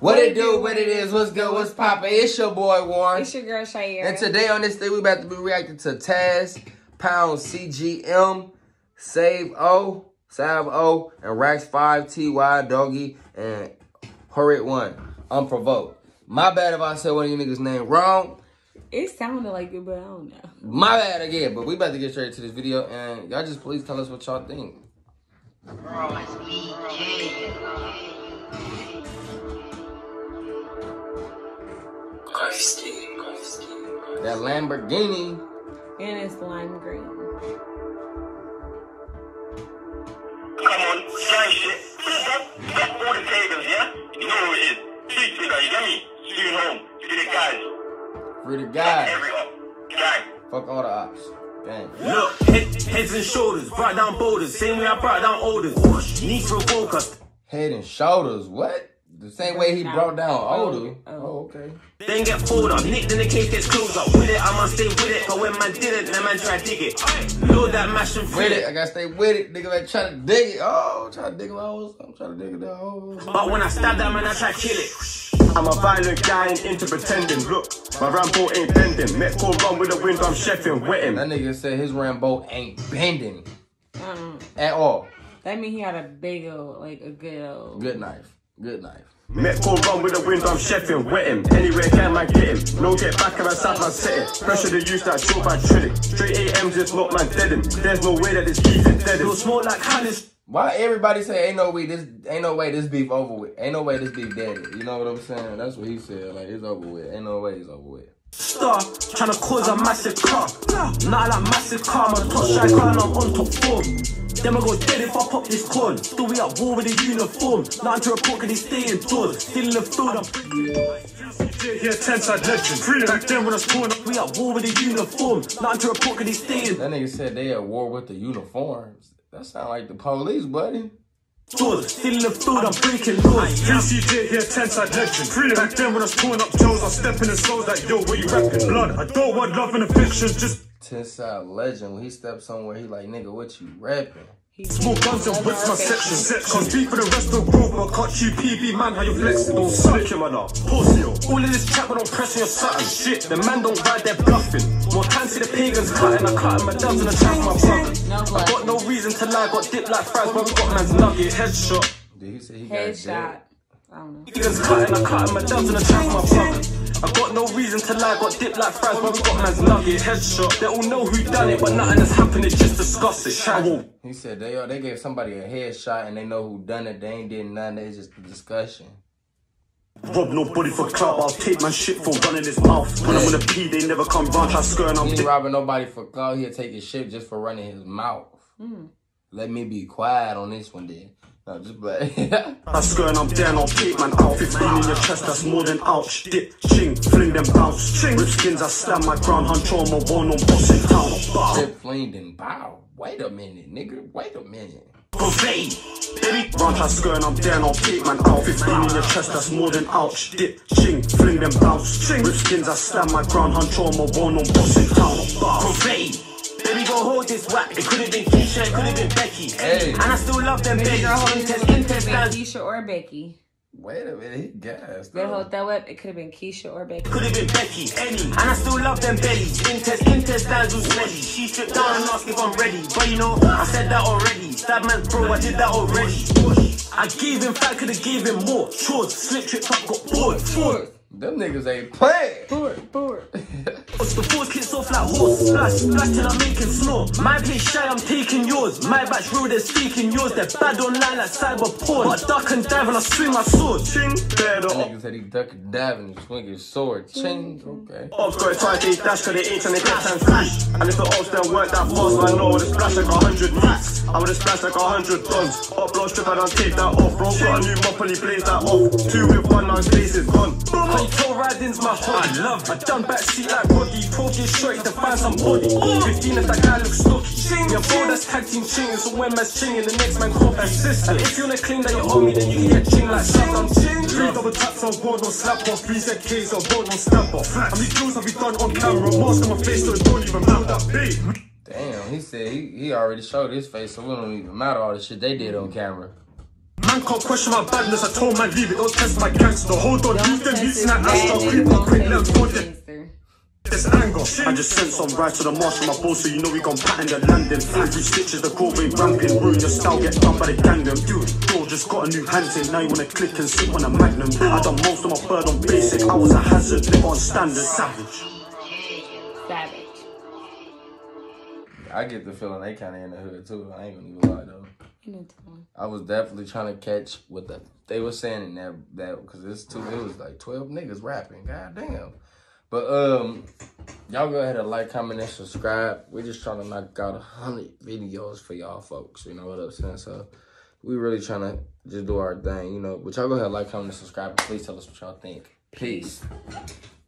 What it do, what it is, what's good, what's poppin'? It's your boy Warren. It's your girl Shayera. And today on this thing, we about to be reacting to Taz, Pound CGM, Save O, and Rax 5, TY, Doggy, and Horrid 1. Unprovoked. My bad if I said one of you niggas' name wrong. It sounded like it, but I don't know. My bad again, but we about to get straight to this video, and y'all just please tell us what y'all think. That Lamborghini. And it's lime green. Come on, try shit. Got all the tables, yeah? You know who it is. Speak to the guy, you get me? Soon home. To the guys. Free the guy. Gang. Fuck all the ops. Gang. Look, heads and shoulders, brought down boulders, same way I brought down odors. Need to revoke us. Head and shoulders, what? The same way he brought down Odor. Oh, okay. Then get pulled up, nicked and the case gets closed up. With it, I must stay with it. Cause when man didn't, then man try to dig it. Load that mash and With fill it, I gotta stay with it. Nigga like try to dig it. Oh, try to dig my holes. I'm trying to dig it down. Oh. But when I stab that man, I try to kill it. I'm a violent guy, ain't into pretending. Look, my Rambo ain't bending. Met go run with the wind, I'm chefing, wetting. That nigga said his Rambo ain't bending at all. That mean he had a big old, like a good old. Good knife. Good knife. Met go run with the wind, I'm chefing, wetting. Anywhere can man get him. No get back and I sat man setting. Pressure to use that joke by drilling. Straight AMs just not man deadin'. There's no way that this beef is dead. It'll smoke like Hannes. Why everybody say ain't no way this beef over with. Ain't no way this beef dead. You know what I'm saying? That's what he said. Like it's over with. Ain't no way it's over with. Star, tryna cause a massive car. Not like massive car, my top striker and I'm on top form. Then I go dead if I pop this corn. Still we at war with a uniform. Not to report cause they stay indoors. Still in the field, I'm here, 10-side legend. Free back then when I was born. We at war with a uniform. Not to report cause they stay in. That nigga said they at war with the uniforms. That sound like the police, buddy. Still in the field, I'm breaking laws. VCJ here, 10-side legend. Free back then when I was torn up Joes, I'm stepping in souls like, yo, what you rapping? Blood, I don't want love and affection, just 10-side legend. When he steps somewhere, he like, nigga, what you rapping? Small guns and whips my section. Cause beat for the rest of the group, I'll cut you PB, man, how you flexing? Don't suck him on up. Pause you. All of this chat, but don't press on your something. Shit, the man don't ride, they're bluffing. More time see the pagans cutting, I cut my dubs and I trap my brother. I got no reason to lie, got dipped like fries, but we got man's nugget, headshot. Did he say he headshot? got I don't know. Pagans cutting, I cut my dubs and I trap my brother. I got no reason to lie, got dipped like fries, but we got man's nugget, headshot. They all know who done it, but nothing has happened, it's just discuss it. He said they gave somebody a headshot and they know who done it. They ain't did nothing, it's just a discussion. Rob nobody for clout, I'll take my shit for running his mouth. When I'm in a pee, they never come round, try skirting on. He ain't robbing nobody for clout, he'll take his shit just for running his mouth. Let me be quiet on this one then. No, just black. I skirting, I'm down, I'll take man out. 15 in your chest, that's more than ouch. Dip, ching, fling them bounce. Ching. Rip skins, I slam my ground, hunch on my one on boss in town. Dip, fling, then bow. Wait a minute, nigga, wait a minute. Buffet, baby. Branch, I skirting, I'm down, I'll take man out. 15 in your chest, that's more than ouch. Dip, ching, fling them bounce. Ching. Rip skins, I slam my ground, hunch on my one on boss in town. Buffet. Baby, go hold this whack. It could have been Keisha, it could have been Becky. Hey. And I still love them baby. It could have been Keisha or Becky. Wait a minute, he gassed. They hold that up. It could have been Keisha or Becky. Could have been Becky, any. And I still love them bellies. Intestines was smelly. She stripped down and asked if I'm ready. But you know, I said that already. Stab man's bro, I did that already. I gave him fat, could have gave him more. Chores, slip tripped up, got bored. Them niggas ain't playing. Bored. The force kicks off like horse. Splash till I'm making snore. My place shy, I'm taking yours. My batch road, they're speaking yours. They're bad online like cyber porn. But I duck and dive and I swing my sword. Ching, better. That nigga said he duck and dive and swing his sword. Ching, okay. Ops got a try to dash cause they ain't trying to get time flash. And if the ops don't work that fast, I know I would've splashed like 100 racks. I would've splashed like 100 tons. Upload strip, I don't take that off. Bro, got a new mop and he plays that off. 2 with 1, now his face is gone. Control riding's my hobby. I love it. I done backseat like Roddy. Talking straight to find some body. 15 if that guy looks stocky. Your bro that's tag team ching. So when man's chinging, the next man copy. And if you wanna claim that you owe me, then you can get ching like shotgun ching. 3 double taps on board, no slap off. 3 ZKs on board, no snap off. How many drills have we done on camera? Mask on my face, so it don't even matter that big. Damn, he said he already showed his face, so it don't even matter all the shit they did on camera. Man can't question my badness. I told man leave it, don't test my gangster. Hold on, leave them youths in that Astor. Creep up quick, let them go there. This anger, I just sent some right to the marsh from my boss, so you know we gon' pattern the landing. 3 stitches, the Corvée ramping, ruin your style, get done by the gang them. You, just got a new hand thing, now you wanna click and sit on a magnum. I done most of my bird on basic, I was a hazard, live on standard, savage. I get the feeling they kind of in the hood too. I ain't gonna even lie though. I was definitely trying to catch what they were saying in that because it was like 12 niggas rapping. God damn. But y'all go ahead and like, comment, and subscribe. We're just trying to knock out 100 videos for y'all folks. You know what I'm saying? So we really trying to just do our thing, you know. But y'all go ahead and like, comment, and subscribe. And please tell us what y'all think. Peace.